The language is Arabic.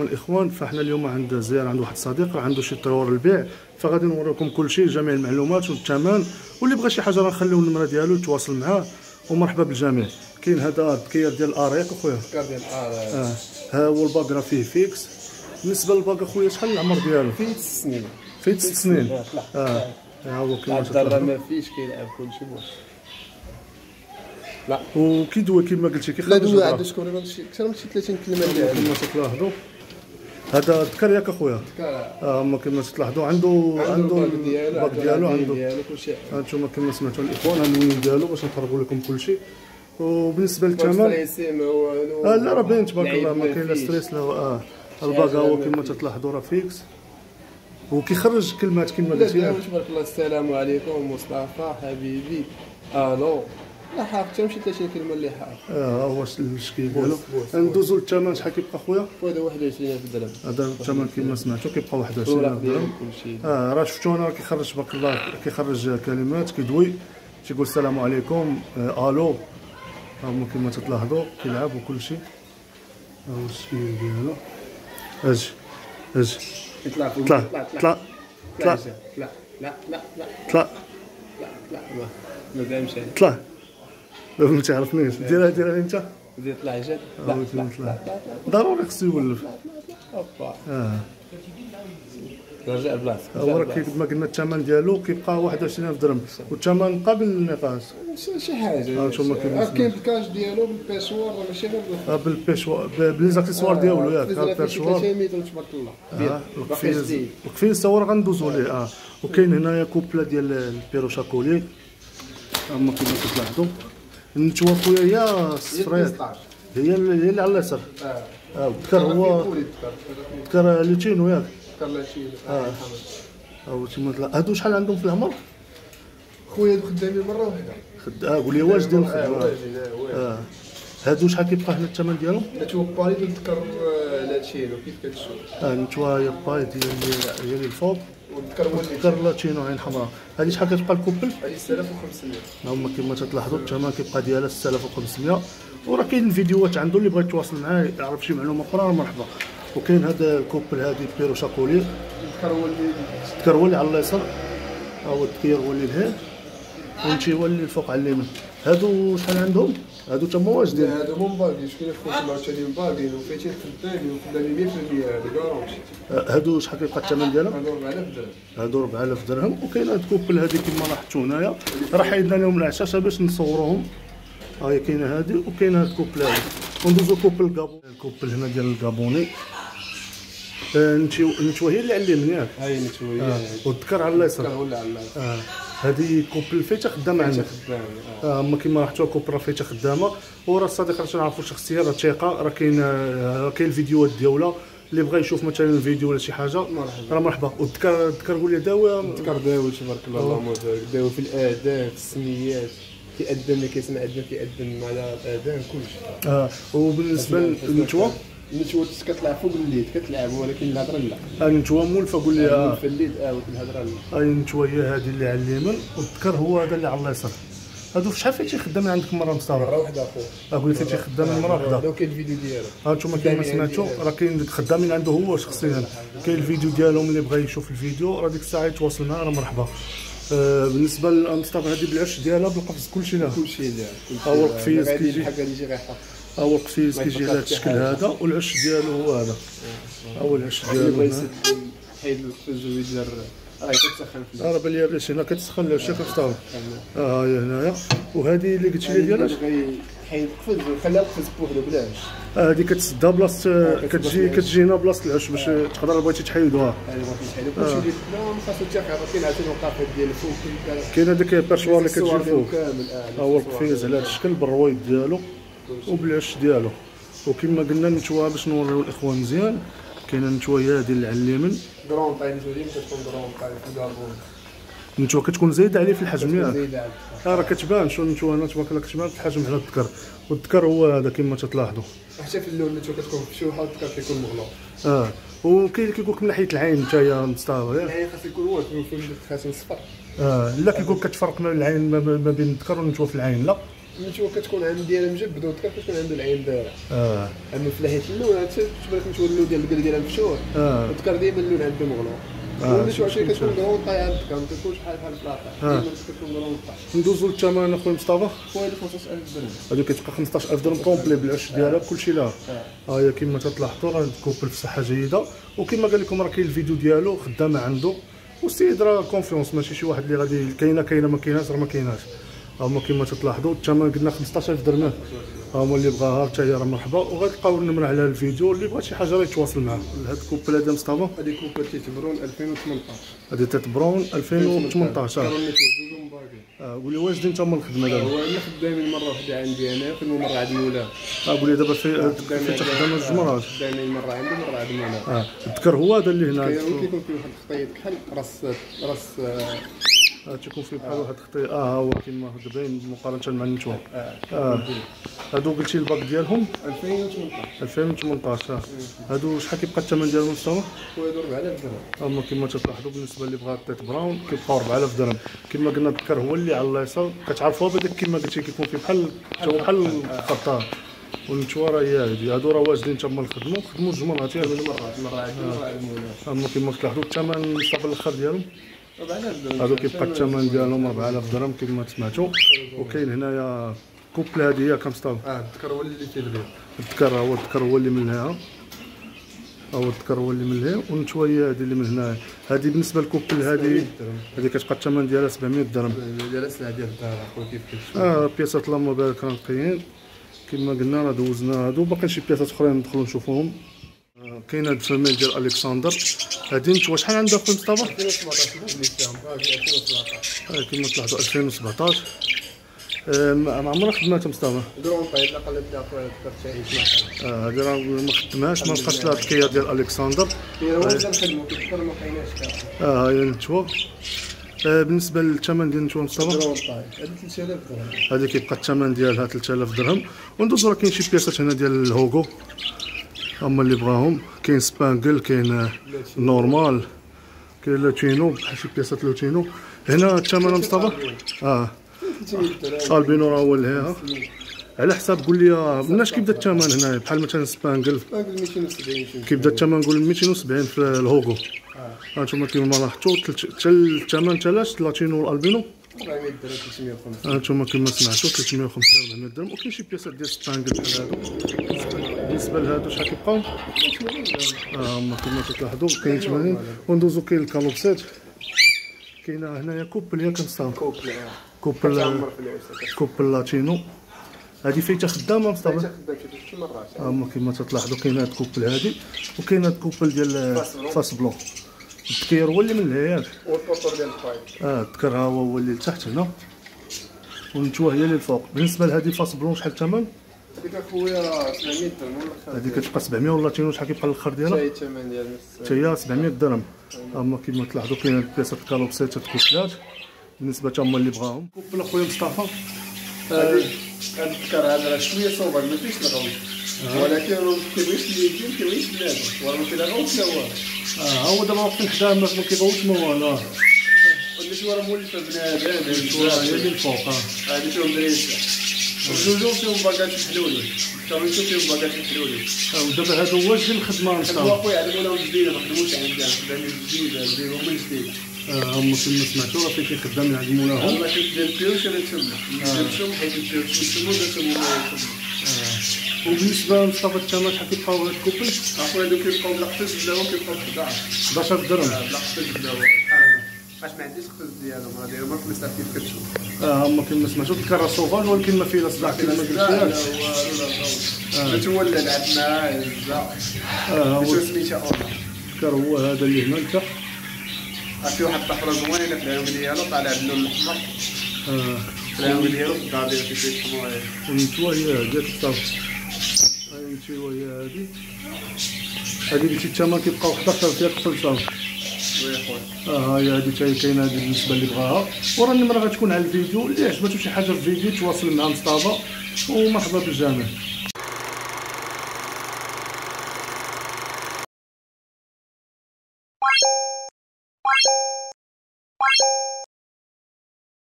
الاخوان. فاحنا اليوم عند زياره عند واحد الصديق عنده شي طيور البيع، فغادي نوريكم كل شيء، جميع المعلومات والثمن، واللي بغى شي حاجه راه نخليو النمره ديالو يتواصل معاه. ومرحبا بالجميع. كاين هذا الذكير ديال الاريك اخويا، الذكر ديال الاريك. ها هو الباك راه فيه فيكس. بالنسبه للباك اخويا شحال العمر ديالو؟ فيه 6 سنين. فيه 6 سنين. ها هو كيما الدار ما فيش كيلعب كلشي بوحدو. لا وكيدوي كيما قلتي لا دوي عنده تقريبا اكثر من شي 30 كلمه اللي كما تلاحظوا. هذا الذكر ياك اخويا؟ هما كما تلاحظوا عنده الباك ديالو عنده كلشي. هانتوما كما سمعتوا الاخوان العنوان ديالو باش نقربوا لكم كلشي. وبالنسبه للثمن لا راه باين تبارك الله ما كاين لا ستريس لا. الباك هو كما تلاحظوا راه فيكس وكيخرج كلمات كما قلتي. تبارك الله. السلام عليكم مصطفى حبيبي الو. لا حاف حتى شي 30 كلمه اللي حاف. هو الشكل ديالو. ندوزو للثمن. شحال كيبقى خويا؟ هذا 21000 درهم. هذا الثمن كما سمعتوا كيبقى 21000 درهم. راه شفتو انا كيخرج تبارك الله كيخرج كلمات كيدوي تيقول السلام عليكم الو. هما كما تلاحظوا كيلعب وكل شيء. ها هو الشكل ديالو. اجي طلع طلع طلع طلع لا لا لا لا طلع لا ما دامش طلع. ما تعرفنيش. ديرها انت. دير طلع جد. لا ضروري خصو يولف. رجع بلاصتك. هو راه كما قلنا الثمن ديالو كيبقى 21000 درهم والثمن قابل للنقاش. شي حاجه كاين الكاش ديالو بالبيسوار ماشي غير بالبيسوار بليزاكسيسوار ديالو ياك البيسوار تبارك الله. القفيز هو راه غندوزو ليه. وكاين هنايا كوبلا ديال البيروشا كولي هما كما كتلاحظوا. النتوى خويا هي الصفريات هي اللي على اليسار. الذكر هو الذكر لوتينو ياك. هادو شحال عندهم في العمر؟ خويا هادو خدامين مره واحده. قول لي واش ديال الخدمه. هادو شحال كيبقى هنا الثمن ديالهم؟ نتوى بايد نذكر لاتشينو كيف كتشوف. نتوى هي بايد هي اللي الفوق والذكر لاتشينو عين حمراء. هادي شحال كتبقى الكوبل؟ هادي 6500. هما كما تلاحظوا الثمن كيبقى ديالها 6500. وراه كاين الفيديوهات عنده اللي بغى يتواصل معاه يعرف شي معلومه اخرى مرحبا. وكاين هذا الكوبل هذه بيروشا كولي. الذكر هو اللي على اليسار. هو الذكير هو اللي لهيه وانتي هو اللي الفوق على اليمين. هادو شحال عندهم؟ هادو تما واجدين. هادو هما باقي شكون يخرج عاوتاني باقيين وفايتين خدامين وخدامين 100% كارونتي. هادو شحال كيبقى الثمن ديالهم؟ هادو 4000 درهم. هادو 4000 درهم. وكاين هاد الكوبل هادي كما لاحظتوا هنايا راه حيدنا لهم العشاشه باش نصوروهم. هاهي كاينه هادي وكاين هاد الكوبل هادي. وندوزو كوبل الكابون. الكوبل هنا ديال الكابوني. نتوى هي اللي على اليمين ياك. هاي نتوى هي. والذكر على اليسار. الذكر هو اللي على اليسار. هذه كوبل فايته خدامه عندنا. هما كما لاحظتوا كوبل راه فايته خدامه. وراه الصديق راه تنعرفوا شخصيه راه ثقه. راه كاين الفيديوهات ديالها اللي بغى يشوف مثلا الفيديو ولا شي حاجه راه مرحبا. والذكر قول لي داوي. الذكر داوي تبارك الله اللهم بارك. داوي في الاذان في السميات كيأذن اللي كيسمع أذان كيأذن على الأذان كلشي. وبالنسبه للنتوى النتوى كتلعب فوق الليل كتلعب ولكن الهضره لا. النتوى مولفه قول لي. في الليل والهضره لا. النتوى هي هذه اللي على اليمين والذكر هو هذا اللي على اليسار. هادو شحال فايتي خدامين عندك مره مصطفى؟ مره واحده اخويا. قول لي فايتي خدامين مره واحده. هذا كاين الفيديو ديالو. هانتوما كما سمعتوا راه كاين خدامين عنده هو شخصيا. كاين الفيديو ديالهم اللي بغى يشوف الفيديو راه ديك الساعه يتواصل معنا راه مرحبا. بالنسبه للمصطفى هذه بالعش ديالها بالقفص كلشي لها. كلشي لها. ها هو القفيز كيجي. الحاجه اللي يجي غيحط. ها هو القفيز كيجي على هذا الشكل هذا والعش ديالو هو هذا. ها هو العش ديالو. حيد القفيز ويدير راه كتسخن في راه بان لي الريش هنا كتسخن لها شي مصطفى. هي هنايا. وهذه اللي قلت لي ديالاش حيد القفيز وخليها القفيز بوحدو بلاش. هذه كتسدها بلاصه كتجي هنا بلاصه العش باش تقدر بغيتي تحيدوها. ايوا كيتحيدوا كلشي ديال البلان خاصو تاخذ. كاين عاوتاني الوقافات ديال الفوق كاين هذاك البرشوار اللي كتجي فوق. ها هو القفيز على هذا الشكل بالرويد ديالو وبالعش ديالو. وكما قلنا النتوى باش نوريو الاخوان مزيان. كاينه النتوى هذه اللي على اليمين. كرون طاي ديما كتكون كرون طاي في الكربون. النتوى كتكون زايده عليه في الحجم ياك. زايده راه كتبان شو النتوى هنا تبارك الله كتبان في الحجم على الذكر. والذكر هو هذا كما تلاحظوا. حتى في اللون النتوى كتكون مفتوحه والذكر كيكون مغلوق. وكاين اللي كيقول لك من ناحيه العين نتايا مصطفى ياك. العين خاص يكون واحد خاص صفر. لا كيقول كتفرق ما بين العين ما بين الذكر والنتوى في العين لا. النشوه كتكون عند ديالها مجبد والذكر كتكون عنده العين دايره. اما في الحيط الاول تبارك نشوه اللون ديال الكل ديالها مفشوح. والذكر ديما اللون عنده مغلوق. والنشوه عشان كتكون كرون طاي عند الذكر ما كتكونش بحال الفلاطه. ديما كتكون كرون طاي. ندوزو للثمن اخويا مصطفى. خويا 15000 درهم. هذه كتبقى 15000 درهم كومبلي بالعش ديالها كلشي لها. ها هي كما تلاحظوا راه كوبل في صحه جيده، وكما قال لكم راه كاين الفيديو ديالو خدامه عنده، والسيد راه كونفيونس ماشي شي واحد اللي غادي كاينه ما كايناش راه ما كايناش. هما كما تلاحظوا الثمن قلنا 15000 درهم. هما اللي بغاها حتى هي راه مرحبا، وغتلقاو النمره على الفيديو. اللي بغا شي حاجه راه يتواصل معاه. هاد الكوبل هذا مصطفى هذه كوبل تيتبرون 2018. هذه تتبرون 2018. قولي واجدين تما الخدمه دابا؟ هو انا خدامين مره واحده عندي انا وخدموا مره عند مولاي. قولي دابا فين تخدم الجمرات؟ خدامين مره عندي مره عند مولاي. الذكر هو هذا اللي هنا كيكون فيه واحد الخطيط بحال راس تيكون فيه بحال واحد الخطيط. هو كيما باين مقارنه مع النتوى. هادو قلتي الباك ديالهم 2018. هادو شحال كيبقى الثمن ديالهم مصطفى؟ هو 4000 درهم. هما كما تلاحظوا بالنسبه اللي بغا التيت براون كيبقاو 4000 درهم. كما قلنا الذكر هو اللي على اليسار كتعرفوها بهذاك كما قلتي كيكون فيه بحال الخطار، والنتوى راه هي هادي. هادو راه واجدين تما خدموا الجمرات ياك مره عند مولاي. هما كما تلاحظوا الثمن مصطفى الاخر ديالهم 4000 درهم. هادو كيبقى الثمن ديالهم 4000 درهم كما سمعتوا. وكاين هنايا كوبل هذه هي كمصطفى. الذكر هو اللي تيلغي. الذكر هو اللي من هنا. الذكر هو اللي من هنا، والنتوى هي هذه اللي من هنا. هذه بالنسبه للكوبل هذه كتبقى الثمن ديالها 700 درهم. ديالها السلعه ديال الدار اخويا كيف كتشوف. بياسات اللهم بارك راه نقيين كما قلنا. راه دوزنا هادو، باقي شي بياسات اخرين ندخلوا نشوفوهم. كاين هاد الفميل ديال الكسندر. هادي نتوى شحال عندها اخويا مصطفى؟ 2017. كما تلاحظوا 2017. ما عمرها خدماتها مصطفى. درون طايب لا قلبت اخويا تعيش معها. هادي راه ما خدمهاش، ما بقاش لها التكيه ديال الكسندر. هي هو اللي نخدمو كيفكر ما كايناش كاع. هي النتوى. بالنسبه للثمن ديال النتوى مصطفى درون طايب هذه 3000 درهم. هذه كيبقى الثمن ديالها 3000 درهم. وندوزو راه كاين شي بياسات هنا ديال الهوغو هما اللي بغاهم. كاين سبانجل، كاين نورمال، كاين لوتينو بحال شي بياسات لوتينو. هنا الثمن مصطفى البينو راه هو اللي على حساب. قول لي مناش كيبدا الثمن هنايا؟ بحال مثلا سبانجل 270 كيبدا الثمن نقول 270 في الهوغو. هانتوما كيما لاحظتوا حتى الثمن تالاش لاتينو والالبينو 400 درهم 350. هانتوما كما سمعتوا 350 400 درهم. وكاين شي بياسات ديال سبانجل بحال هادو. بالنسبه لهادو شحال كيبقاو؟ هما كما تلاحظوا كاين 80. وندوزو كاين الكالوبسات. كاينه هنايا كوبل ياك مصطفى. كوبل لاتينو. هذه فايته خدامه مصطفى. شي مرات. هما كما تلاحظوا كاين هاد الكوبل هادي، وكاين هاد الكوبل ديال فاس بلون. التكير هو اللي من الهياك. والبوطور ديال الطايب. الذكر ها هو اللي لتحت هنا، والنتوى هي اللي الفوق. بالنسبه لهذه فاس بلون شحال الثمن؟ هذيك اخويا 700 درهم ولا هذه كتبقى 700 ولا تينو شحال كيبقى الاخر ديالها؟ حتى هي الثمن ديالها حتى هي 700 درهم. هما كما تلاحظوا كاين هاد البياسات الكالوبسات الكوبلات بالنسبه هما اللي بغاهم. كوبل اخويا مصطفى. هذا الذكر هذا راه شويه صوبر ما فيهش الغوص، ولكن راه كيبغيش اللي كيبغيش اللازم وراه ما فيه غوص لا والو. هو دابا وقت الحدا ما كيبغوش ما والو. النشوه راه مولفه بنادم. هي اللي الفوق. هذه فيهم دريسه وجوجو فيهم باكاش محلولين. كاملين فيهم باكاش محلولين. ودابا هادو واش ديال الخدمه هو مصطفى؟ اخويا علمونا جديده ما خدموش عندنا، خدامين جديده جديده من جديد. هما كما سمعتوا راه فين خدام عند مولاهم. والله كيدير البيوش انا تما نمشيو حيت البيوش يسمو درتهم. وبالنسبه لمصطفى الثمن شحال كيبقاو هاد الكوبل؟ اخويا هادو كيبقاو بلا قفز بلاهم كيبقاو 11 درهم. بلا قفز بلاهم. باش ما عنديش قفز ديالهم راه دايرين في المسافه كيف كتشوف. هما كما سمعتوا الكره صوفاج ولكن ما فيه لا صداع كما قلت لك. هذا هو اللي لعب معاه الزاق. هو سميتها اولا. الكر هو هذا اللي هنا لتحت. في واحد الطفره زوينه في العيون ديالو طالع باللون الاحمر. في العيون ديالو في الدار ديالو كيتسموا عليه. والنتوى هي هادي الصافي. النتوى هي هادي. هادي اللي الثمن كيبقاو 11 ديال القفل صافي. وي خويا. هي هادي حتى هي كاينه هادي بالنسبه اللي بغاها. وراه النمره غتكون على الفيديو. اللي عجباتو شي حاجه في الفيديو تواصل مع مصطفى ومرحبا بالجميع.